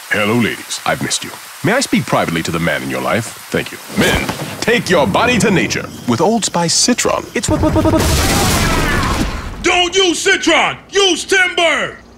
Hello, ladies. I've missed you. May I speak privately to the man in your life? Thank you. Men, take your body to nature. With Old Spice Citron, it's what... Don't use Citron! Use Timber!